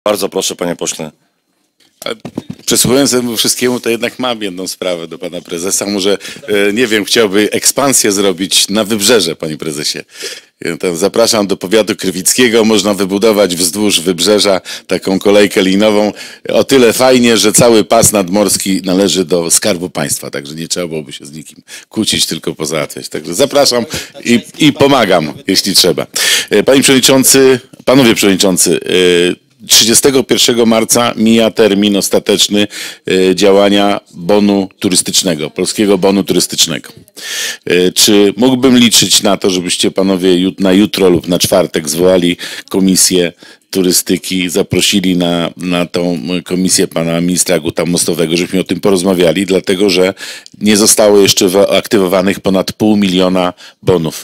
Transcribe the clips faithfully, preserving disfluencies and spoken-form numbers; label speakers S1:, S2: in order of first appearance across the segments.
S1: Bardzo proszę, panie pośle.
S2: Przysłuchując temu wszystkiemu, to jednak mam jedną sprawę do pana prezesa. Może, nie wiem, chciałby ekspansję zrobić na Wybrzeże, panie prezesie. Tam zapraszam do powiatu krywickiego. Można wybudować wzdłuż Wybrzeża taką kolejkę linową. O tyle fajnie, że cały pas nadmorski należy do Skarbu Państwa. Także nie trzeba byłoby się z nikim kłócić, tylko pozałatwiać. Także zapraszam i, i pomagam, jeśli trzeba. Panie przewodniczący, panowie przewodniczący, trzydziestego pierwszego marca mija termin ostateczny działania bonu turystycznego, polskiego bonu turystycznego. Czy mógłbym liczyć na to, żebyście panowie na jutro lub na czwartek zwołali komisję turystyki, zaprosili na, na tą komisję pana ministra Guta-Mostowego, żebyśmy o tym porozmawiali, dlatego że nie zostało jeszcze aktywowanych ponad pół miliona bonów.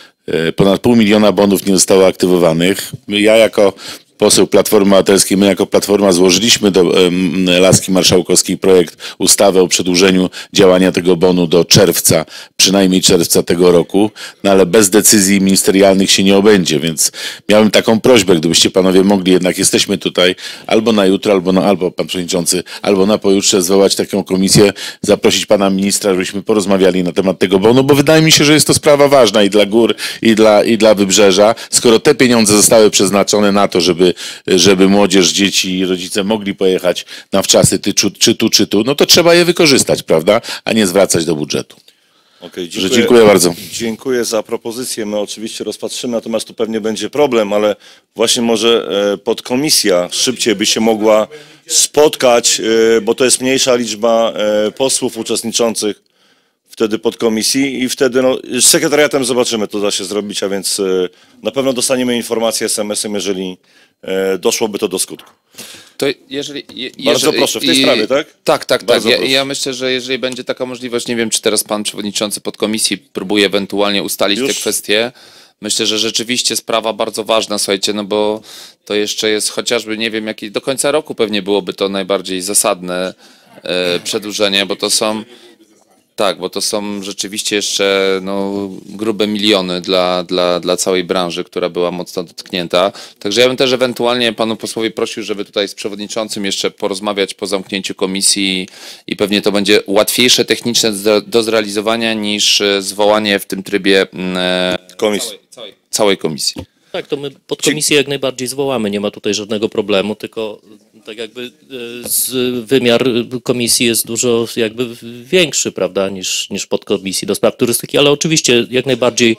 S2: Ponad pół miliona bonów nie zostało aktywowanych. Ja jako poseł Platformy Obywatelskiej, my jako Platforma złożyliśmy do um, Laski Marszałkowskiej projekt ustawy o przedłużeniu działania tego bonu do czerwca, przynajmniej czerwca tego roku, no ale bez decyzji ministerialnych się nie obędzie, więc miałem taką prośbę, gdybyście panowie mogli, jednak jesteśmy tutaj albo na jutro, albo, na, albo pan przewodniczący, albo na pojutrze zwołać taką komisję, zaprosić pana ministra, żebyśmy porozmawiali na temat tego bonu, bo wydaje mi się, że jest to sprawa ważna i dla gór, i dla, i dla Wybrzeża. Skoro te pieniądze zostały przeznaczone na to, żeby żeby młodzież, dzieci i rodzice mogli pojechać na wczasy czy, czy tu, czy tu, no to trzeba je wykorzystać, prawda, a nie zwracać do budżetu.
S1: Okay, dziękuję,
S2: Że dziękuję bardzo.
S1: Dziękuję za propozycję, my oczywiście rozpatrzymy, natomiast tu pewnie będzie problem, ale właśnie może podkomisja szybciej by się mogła spotkać, bo to jest mniejsza liczba posłów uczestniczących wtedy podkomisji i wtedy no, z sekretariatem zobaczymy, co da się zrobić, a więc na pewno dostaniemy informację es em esem, jeżeli doszłoby to do skutku.
S3: To jeżeli, je,
S1: Bardzo
S3: jeżeli,
S1: proszę, w tej sprawie, tak?
S3: Tak, tak, tak. Ja,
S1: proszę.
S3: ja myślę, że jeżeli będzie taka możliwość, nie wiem, czy teraz pan przewodniczący podkomisji próbuje ewentualnie ustalić
S1: Już?
S3: te kwestie. Myślę, że rzeczywiście sprawa bardzo ważna, słuchajcie, no bo to jeszcze jest chociażby, nie wiem, jaki do końca roku pewnie byłoby to najbardziej zasadne e, przedłużenie, bo to są Tak, bo to są rzeczywiście jeszcze no, grube miliony dla, dla, dla całej branży, która była mocno dotknięta. Także ja bym też ewentualnie panu posłowi prosił, żeby tutaj z przewodniczącym jeszcze porozmawiać po zamknięciu komisji i pewnie to będzie łatwiejsze techniczne do, do zrealizowania niż zwołanie w tym trybie e,
S1: Komisji.
S3: Całej, całej, całej komisji.
S4: Tak, to my podkomisję jak najbardziej zwołamy, nie ma tutaj żadnego problemu, tylko tak jakby z, wymiar komisji jest dużo jakby większy, prawda, niż, niż podkomisji do spraw turystyki, ale oczywiście jak najbardziej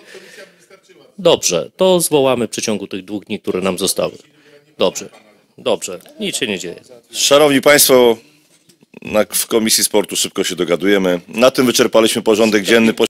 S4: dobrze, to zwołamy w przeciągu tych dwóch dni, które nam zostały. Dobrze, dobrze, nic się nie dzieje.
S1: Szanowni Państwo, na, w Komisji Sportu szybko się dogadujemy. Na tym wyczerpaliśmy porządek dzienny.